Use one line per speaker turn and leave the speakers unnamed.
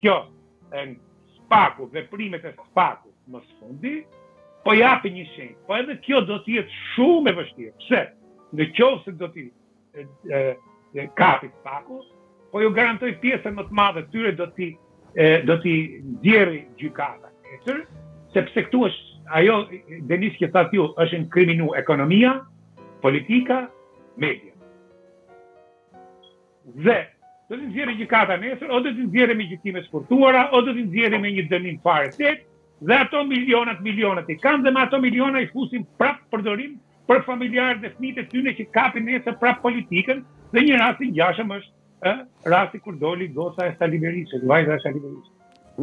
kjo spaku, veprimet e spaku më sfundi, po japi një shenjë. Po edhe kjo do të jetë shumë e vështirë. Pse? Në qovë se do t'i kapi spaku, po ju garantoj pjesën më të madhe tyre do t'i nxjerrë gjykata. Sepse këtu është ajo Denis që tha ju, është inkriminu ekonomia, politika, media. Dhe do t'i nxjerrë gjykata nesër, o do t'i nxjerrë me gjykime sfortuara, o do t'i nxjerrë me një dënim fare tek, dhe ato milionat i kanë, dhe me ato miliona i fusin prapë përdorim për familjarët dhe fëmijët e tyre që kapin nesër prapë politikën, dhe një rast i ngjashëm është rasti kur doli goca e Saliverisë, vajza e Saliverisë.